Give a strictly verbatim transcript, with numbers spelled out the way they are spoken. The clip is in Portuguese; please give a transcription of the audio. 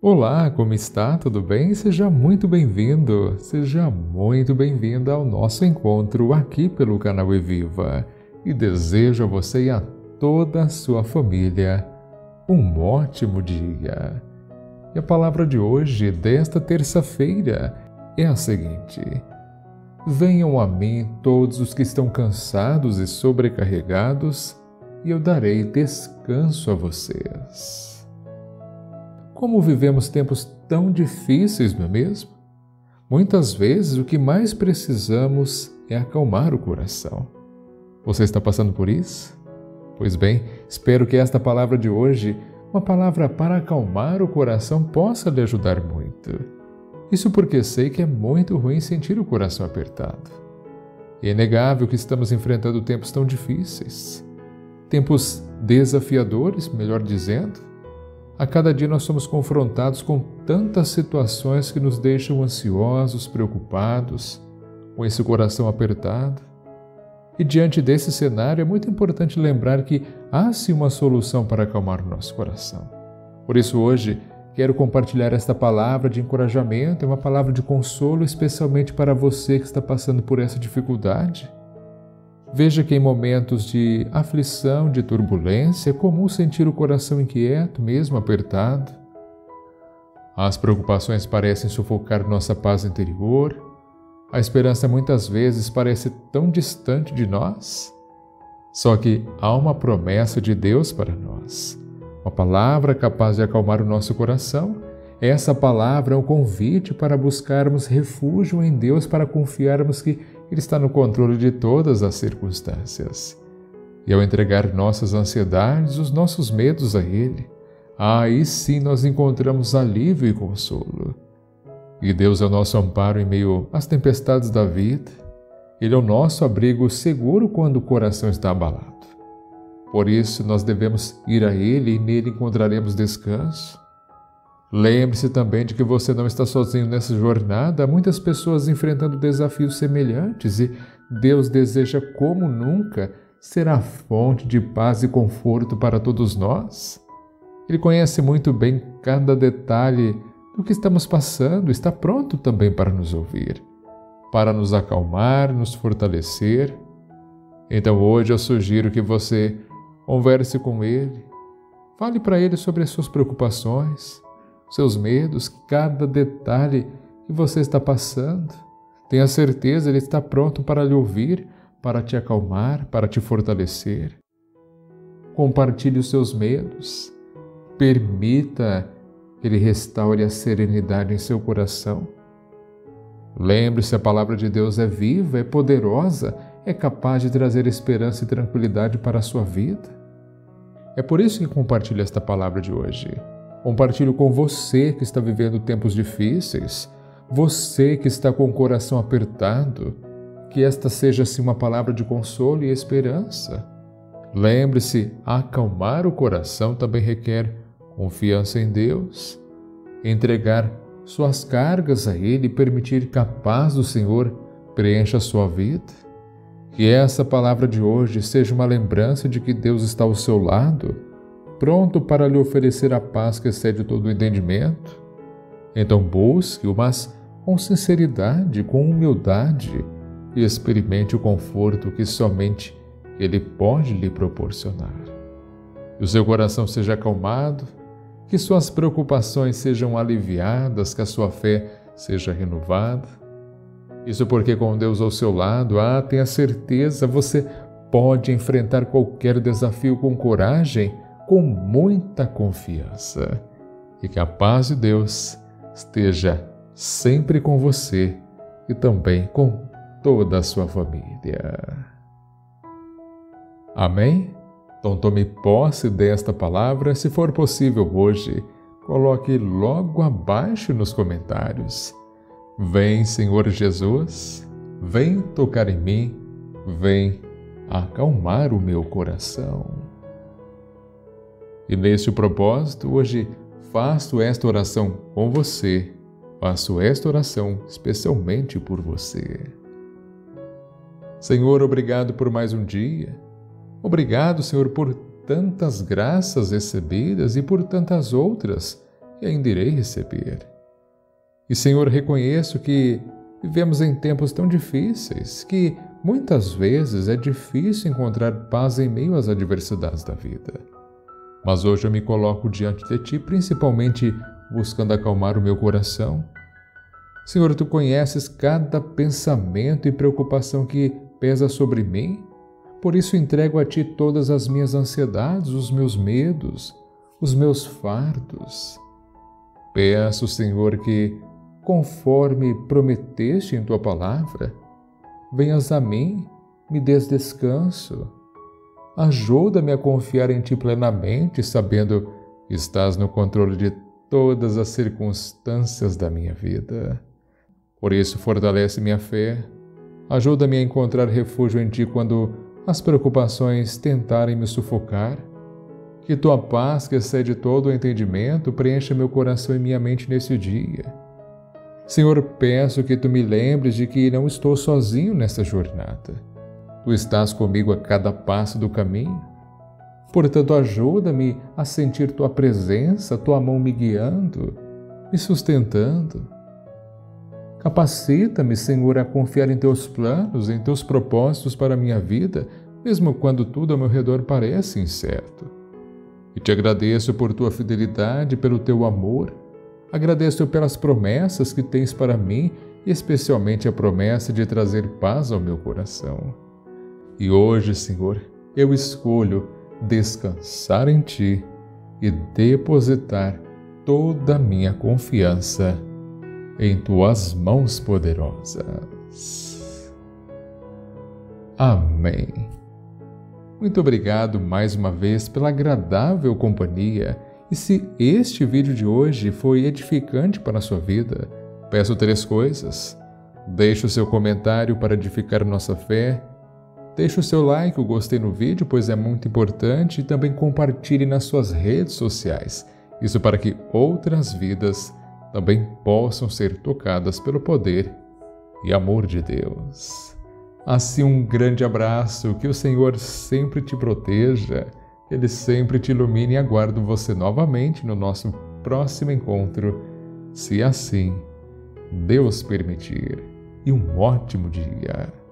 Olá, como está? Tudo bem? Seja muito bem-vindo, seja muito bem-vinda ao nosso encontro aqui pelo canal Eviva. E desejo a você e a toda a sua família um ótimo dia. E a palavra de hoje, desta terça-feira, é a seguinte: venham a mim todos os que estão cansados e sobrecarregados, e eu darei descanso a vocês. Como vivemos tempos tão difíceis, não é mesmo? Muitas vezes o que mais precisamos é acalmar o coração. Você está passando por isso? Pois bem, espero que esta palavra de hoje, uma palavra para acalmar o coração, possa lhe ajudar muito. Isso porque sei que é muito ruim sentir o coração apertado. É inegável que estamos enfrentando tempos tão difíceis. Tempos desafiadores, melhor dizendo. A cada dia nós somos confrontados com tantas situações que nos deixam ansiosos, preocupados, com esse coração apertado. E diante desse cenário é muito importante lembrar que há sim uma solução para acalmar o nosso coração. Por isso hoje quero compartilhar esta palavra de encorajamento, uma palavra de consolo, especialmente para você que está passando por essa dificuldade. Veja que em momentos de aflição, de turbulência, é comum sentir o coração inquieto, mesmo apertado. As preocupações parecem sufocar nossa paz interior. A esperança muitas vezes parece tão distante de nós. Só que há uma promessa de Deus para nós, uma palavra capaz de acalmar o nosso coração. Essa palavra é um convite para buscarmos refúgio em Deus, para confiarmos que Ele está no controle de todas as circunstâncias. E ao entregar nossas ansiedades, os nossos medos a Ele, aí sim nós encontramos alívio e consolo. E Deus é o nosso amparo em meio às tempestades da vida. Ele é o nosso abrigo seguro quando o coração está abalado. Por isso nós devemos ir a Ele e nele encontraremos descanso. Lembre-se também de que você não está sozinho nessa jornada. Há muitas pessoas enfrentando desafios semelhantes e Deus deseja, como nunca, ser a fonte de paz e conforto para todos nós. Ele conhece muito bem cada detalhe do que estamos passando, está pronto também para nos ouvir, para nos acalmar, nos fortalecer. Então hoje eu sugiro que você converse com Ele, fale para Ele sobre as suas preocupações, seus medos, cada detalhe que você está passando. Tenha certeza, Ele está pronto para lhe ouvir, para te acalmar, para te fortalecer. Compartilhe os seus medos. Permita que Ele restaure a serenidade em seu coração. Lembre-se, a palavra de Deus é viva, é poderosa, é capaz de trazer esperança e tranquilidade para a sua vida. É por isso que compartilho esta palavra de hoje. Compartilho com você que está vivendo tempos difíceis, você que está com o coração apertado, que esta seja assim uma palavra de consolo e esperança. Lembre-se, acalmar o coração também requer confiança em Deus, entregar suas cargas a Ele e permitir que a paz do Senhor preencha a sua vida. Que essa palavra de hoje seja uma lembrança de que Deus está ao seu lado, pronto para lhe oferecer a paz que excede todo o entendimento. Então busque-o, mas com sinceridade, com humildade, e experimente o conforto que somente Ele pode lhe proporcionar. Que o seu coração seja acalmado, que suas preocupações sejam aliviadas, que a sua fé seja renovada. Isso porque com Deus ao seu lado, ah, tenha certeza, você pode enfrentar qualquer desafio com coragem, com muita confiança. E que a paz de Deus esteja sempre com você e também com toda a sua família. Amém? Então tome posse desta palavra. Se for possível hoje, coloque logo abaixo nos comentários: vem, Senhor Jesus, vem tocar em mim, vem acalmar o meu coração. E neste propósito, hoje faço esta oração com você, faço esta oração especialmente por você. Senhor, obrigado por mais um dia. Obrigado, Senhor, por tantas graças recebidas e por tantas outras e ainda irei receber. E, Senhor, reconheço que vivemos em tempos tão difíceis que muitas vezes é difícil encontrar paz em meio às adversidades da vida. Mas hoje eu me coloco diante de Ti, principalmente buscando acalmar o meu coração. Senhor, Tu conheces cada pensamento e preocupação que pesa sobre mim, por isso entrego a Ti todas as minhas ansiedades, os meus medos, os meus fardos. Peço, Senhor, que, conforme prometeste em Tua palavra, venhas a mim, me des descanso. Ajuda-me a confiar em Ti plenamente, sabendo que estás no controle de todas as circunstâncias da minha vida. Por isso, fortalece minha fé. Ajuda-me a encontrar refúgio em Ti quando as preocupações tentarem me sufocar. Que Tua paz, que excede todo o entendimento, preencha meu coração e minha mente nesse dia. Senhor, peço que Tu me lembres de que não estou sozinho nesta jornada. Tu estás comigo a cada passo do caminho. Portanto, ajuda-me a sentir Tua presença, Tua mão me guiando, me sustentando. Capacita-me, Senhor, a confiar em Teus planos, em Teus propósitos para a minha vida, mesmo quando tudo ao meu redor parece incerto. E Te agradeço por Tua fidelidade, pelo Teu amor. Agradeço pelas promessas que Tens para mim, e especialmente a promessa de trazer paz ao meu coração. E hoje, Senhor, eu escolho descansar em Ti e depositar toda a minha confiança em Tuas mãos poderosas. Amém. Muito obrigado mais uma vez pela agradável companhia. E se este vídeo de hoje foi edificante para a sua vida, peço três coisas. Deixe o seu comentário para edificar nossa fé. Deixe o seu like, o gostei no vídeo, pois é muito importante. E também compartilhe nas suas redes sociais. Isso para que outras vidas também possam ser tocadas pelo poder e amor de Deus. Assim, um grande abraço, que o Senhor sempre te proteja, Ele sempre te ilumine, e aguardo você novamente no nosso próximo encontro, se assim Deus permitir. E um ótimo dia!